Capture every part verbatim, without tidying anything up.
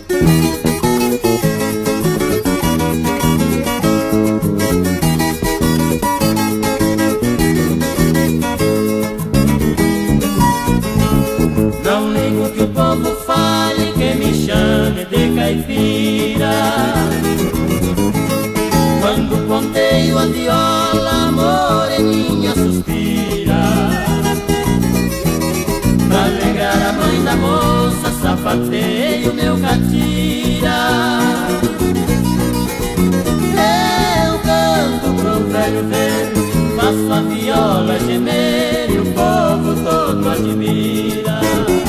Não ligo que o povo fale, que me chame de caipira. Quando ponteio a viola, a moreninha suspira. Pra alegrar a mãe da moça, sapateio meu catira. Eu canto pro velho ver, faço a viola gemer e o povo todo admira.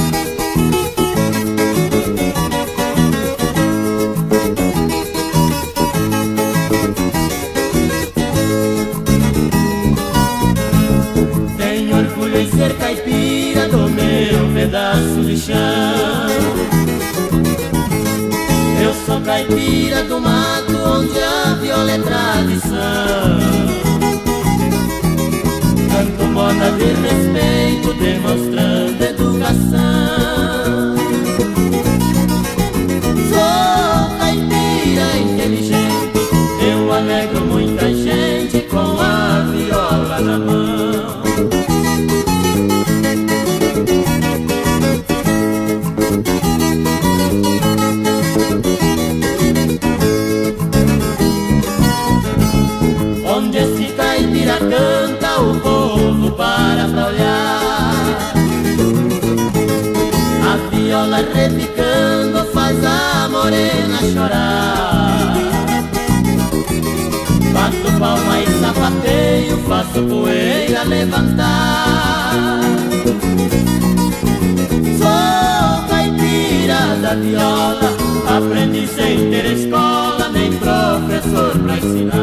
Tenho orgulho em ser caipira do meu pedaço de chão. Eu sou caipira do mato onde a viola é tradição. Canto moda de respeito, demonstrando educação. Sou caipira inteligente, eu alegro muita gente com a viola na mão. Onde esse caipira canta, o povo para pra olhar. A viola repicando faz a morena chorar. Bato palma e sapateio, faço poeira levantar. Sou caipira da viola, aprendi sem ter escola nem professor pra ensinar.